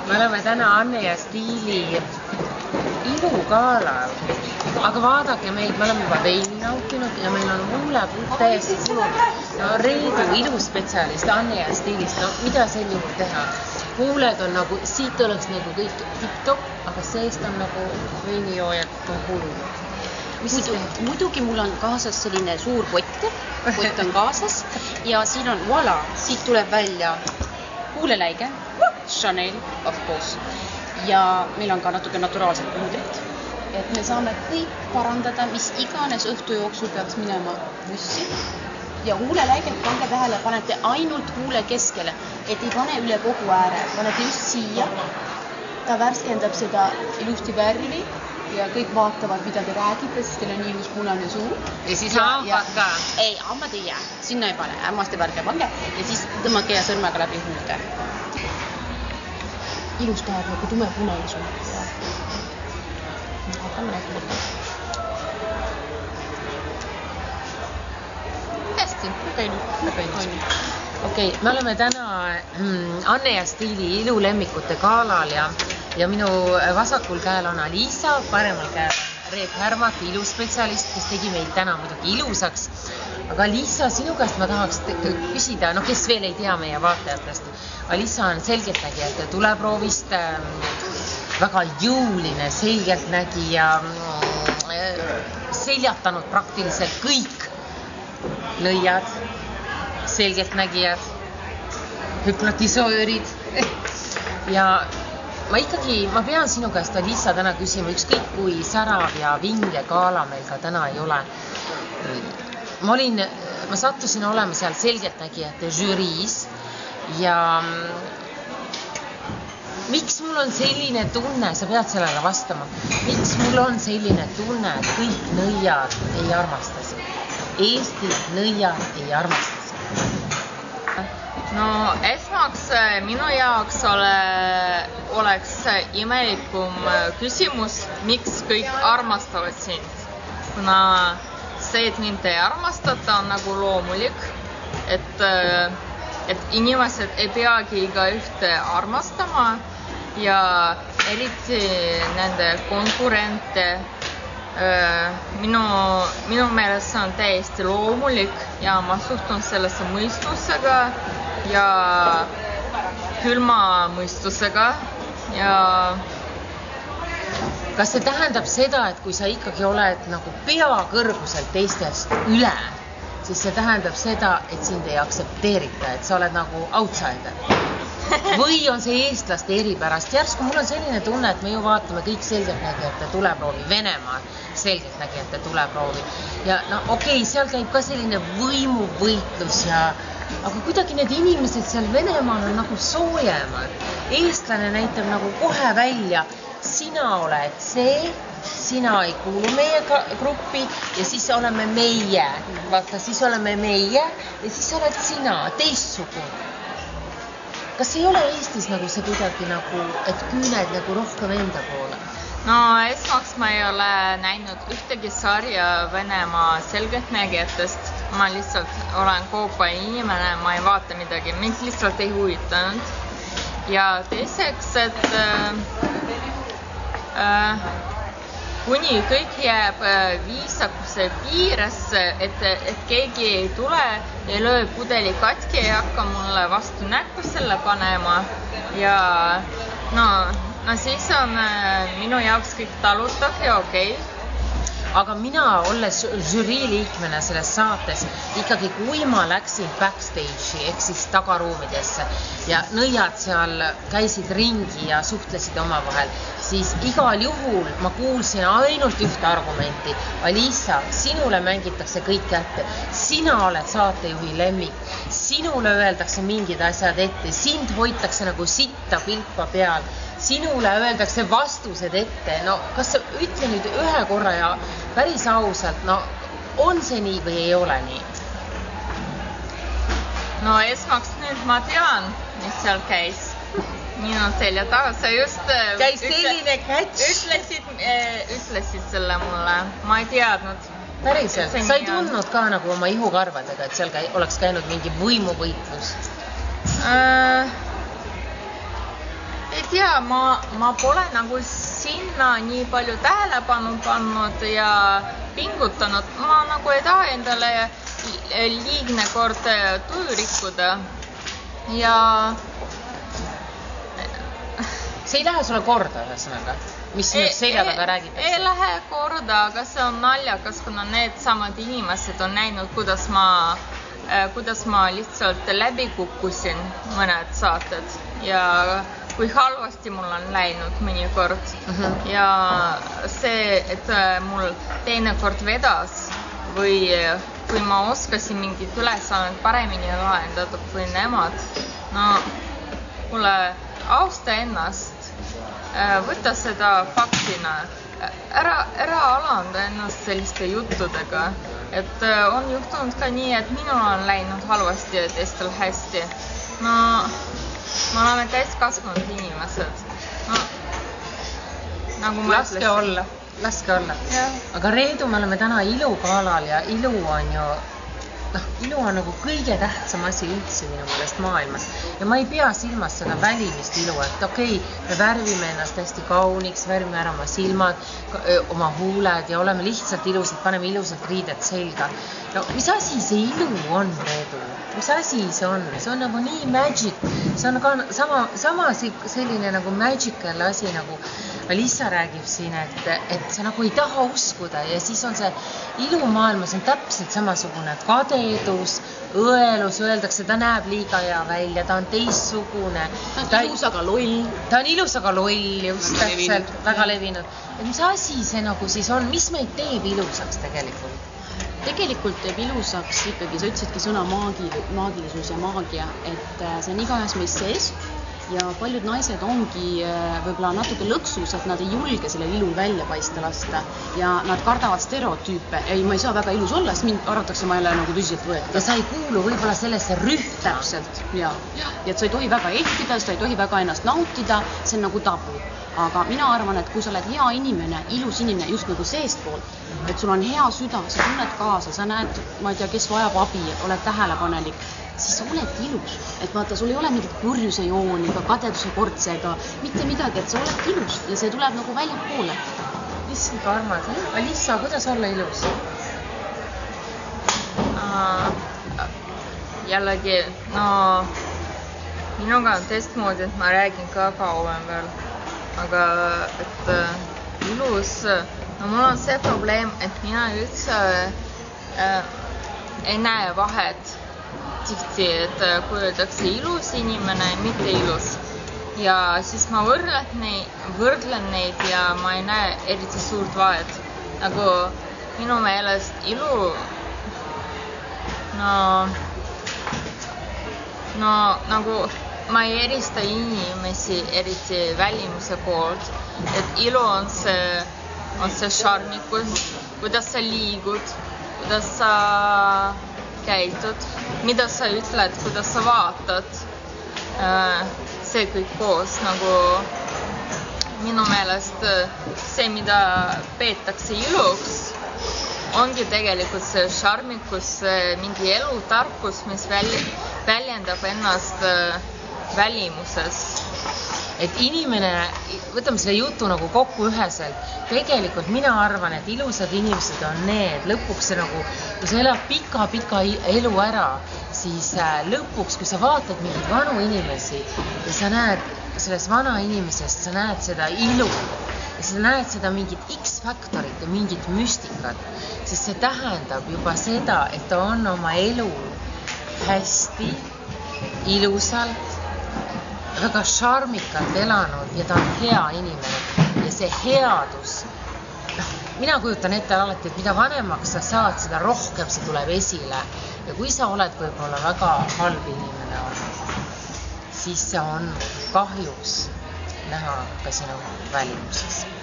Me oleme täna Anne ja Stiili ilugaalal. Aga vaadake meid, me oleme juba veini nautinud ja meil on huulepuht täiesti sulunud. No Reedu iluspetsialist Anne ja Stiilist, no mida sel juhul teha? Huuled on nagu, siit oleks nagu kõik tip-top, aga seest on nagu veinijoojad on hullud. Muidugi mul on kaasas selline suur pott on kaasas ja siin on, voilà, siit tuleb välja huuleläige, Chanel, of course. Ja meil on ka natuke naturaalsed puudrid. Et me saame kõik parandada, mis iganes õhtu jooksul peaks minema bussi. Ja huuleläiget, pange tähele, panete ainult huule keskele, et ei pane üle kogu ääre. Panete just siia, ta värskendab seda ilusti värvi ja kõik vaatavad, mida te räägite, sest teil on nii ilus punane suu. Ja siis hambad ka? Ei, hambad ei jää. Sinna ei pane, ämmaste värge pange ja siis tõmmake ja sõrmega läbi huulte. Ilus tahab nagu tume punane suu. Hakkame rääkima. Hästi, Okei, me oleme täna Anne ja Stiili ilulemmikute gaalal ja minu vasakul käel on Alisa, paremal käel on Reet Härmat, iluspetsialist, kes tegi meid täna muidugi ilusaks. Aga Alisa, sinu käest ma tahaks küsida, no kes veel ei tea meie vaatajatest. Alisa on selgeltnägijate tuleproovist, väga jõuline selgeltnägija, seljatanud praktiliselt kõik nõiad, selgeltnägijad, hüpnotisöörid ja ma pean sinu käest, Alisa, täna küsima, ükskõik kui särav ja vinge gaala meil ka täna ei ole. Ma sattusin olema seal selgeltnägijate žüriis ja miks mul on selline tunne, sa pead sellele vastama, miks mul on selline tunne, et kõik nõiad ei armastasi? Eesti nõiad ei armastasi. No esmaks minu jaoks oleks imelikum küsimus, miks kõik armastavad sind. Kuna see, et mind ei armastata, on nagu loomulik, et inimesed ei peagi iga ühte armastama ja eriti nende konkurente. Minu meelest see on täiesti loomulik ja ma suhtun sellesse mõistusega ja külma mõistusega ja kas see tähendab seda, et kui sa ikkagi oled nagu pea kõrguselt teistest üle, siis see tähendab seda, et sind ei aktsepteerita, et sa oled nagu outsider? Või on see eestlaste eripärast? Järsku mul on selline tunne, et me ju vaatame kõik selgeltnägijate tuleproovi, Venemaa selgeltnägijate tuleproovi. Ja no okei, seal käib ka selline võimuvõitlus aga kuidagi need inimesed seal Venemaal on nagu soojemad. Eestlane näitab nagu kohe välja, sina oled see, sina ei kuulu meie gruppi ja siis oleme meie. Vaata, siis oleme meie ja siis oled sina, teistsugune. Kas ei ole Eestis nagu see kuidagi nagu, et küüned nagu rohkem enda poole? No esmaks ma ei ole näinud ühtegi sarja Venemaa selgeltnägijatest. Ma lihtsalt olen koopa inimene, ma ei vaata midagi, mind lihtsalt ei huvitanud. Ja teiseks, et kuni kõik jääb viisakuse piiresse, et keegi ei tule ja löö pudeli katki ei hakka mulle vastu näkku selle panema ja no siis on minu jaoks kõik talutav ja okei. Aga mina, olles žürii liikmena selles saates, ikkagi kui ma läksin backstage'i ehk siis tagaruumidesse ja nõiad seal käisid ringi ja suhtlesid omavahel, siis igal juhul ma kuulsin ainult ühte argumenti. Alisa, sinule mängitakse kõik kätte. Sina oled saatejuhi lemmik. Sinule öeldakse mingid asjad ette. Sind hoitakse nagu sitta pilpa peal. Sinule öeldakse vastused ette. No kas sa ütle nüüd ühe korra ja päris ausalt, no on see nii või ei ole nii? No esmaks nüüd ma tean, mis seal käis. Minu selja taga, sa just käis selline catch. Ütlesid selle mulle, ma ei teadnud. Päriselt, sa ei tundnud ka nagu oma ihukarvadega, et seal oleks käinud mingi võimuvõitlus? Ei tea, ma pole nagu sinna nii palju tähelepanu pannud ja pingutanud. Ma nagu ei taha endale liigne kord tuju rikkuda ja see ei lähe sulle korda ühesõnaga, mis sinust selja taga räägitakse? Ei lähe korda, aga see on naljakas, kuna need samad inimesed on näinud, kuidas ma lihtsalt läbi kukkusin mõned saated ja kui halvasti mul on läinud mõnikord. Ja see, et mul teinekord vedas või kui ma oskasin mingit ülesannet paremini lahendada kui nemad, no mulle austa ennast, võta seda faktina, ära alanda ennast selliste juttudega, et on juhtunud ka nii, et minul on läinud halvasti ja teistel hästi. No, me oleme täiskasvanud inimesed. No, nagu ma ütlesin. Laske olla. Aga Reedu, me oleme täna ilugaalal ja ilu on nagu kõige tähtsam asi üldse minu meelest maailmas. Ja ma ei pea silmas seda välimist ilu, et okei, me värvime ennast hästi kauniks, värvime ära oma silmad, oma huuled ja oleme lihtsalt ilusad, paneme ilusad riided selga. No mis asi see ilu on, Reedu? Mis asi see on? See on nagu nii magic. See on ka sama selline nagu magical asi, nagu Alissa räägib siin, et sa nagu ei taha uskuda ja siis on see ilumaailmas on täpselt samasugune kadedus, õelus, öeldakse, ta näeb liiga hea välja, ta on teissugune. Ta on ilus, aga loll. Ta on ilus, aga loll, just täpselt, väga levinud. Et mis asi see nagu siis on? Mis meid teeb ilusaks tegelikult? Tegelikult teeb ilusaks ikkagi, sa ütlesidki sõna maagilisus ja maagia, et see on igaühes meist sees ja paljud naised ongi võib-olla natuke lõksus, et nad ei julge selle ilul välja paista lasta ja nad kardavad stereotüüpe. Ei, ma ei saa väga ilus olla, sest mind arvatakse, ma ei ole nagu tõsiselt võeta. Ja sa ei kuulu võib-olla sellesse rühma. Täpselt, ja et sa ei tohi väga ehtida, sa ei tohi väga ennast nautida, see on nagu tabu. Aga mina arvan, et kui sa oled hea inimene, ilus inimene just nagu seestpoolt, et sul on hea süda, sa tunned kaasa, sa näed, ma ei tea, kes vajab abi, oled tähelepanelik, siis sa oledki ilus. Et vaata, sul ei ole mingit kurjuse jooni, ka kadeduse kortsega, mitte midagi, et sa oled ilus ja see tuleb nagu välja poole. Issand ka armas. Alissa, kuidas olla ilus? Jällegi, no minuga on teistmoodi, et ma räägin ka kauem veel. Aga et ilus, no mul on see probleem, et mina üldse ei näe vahet tihti, et kui öeldakse ilus inimene, mitte ilus. Ja siis ma võrdlen neid ja ma ei näe eriti suurt vahet. Nagu minu meelest ilu, no nagu ma ei erista inimesi eriti välimuse poolt, et ilu on see šarmikus, kuidas sa liigud, kuidas sa käitud, mida sa ütled, kuidas sa vaatad, see kõik koos, nagu minu meelest see, mida peetakse iluks, ongi tegelikult see šarmikus, mingi elutarkus, mis väljendab ennast välimuses. Et inimene, võtame selle jutu nagu kokku üheselt, tegelikult mina arvan, et ilusad inimesed on need, lõpuks see nagu, kui sa elad pika elu ära, siis lõpuks, kui sa vaatad mingid vanu inimesi ja sa näed selles vana inimesest, sa näed seda ilu ja sa näed seda mingit X-faktorit ja mingit müstikat, siis see tähendab juba seda, et ta on oma elu hästi, ilusalt, väga šarmikalt elanud ja ta on hea inimene ja see headus, mina kujutan ette alati, et mida vanemaks sa saad, seda rohkem see tuleb esile ja kui sa oled võib-olla väga halb inimene olnud, siis see on kahjuks näha ka sinu välimuses.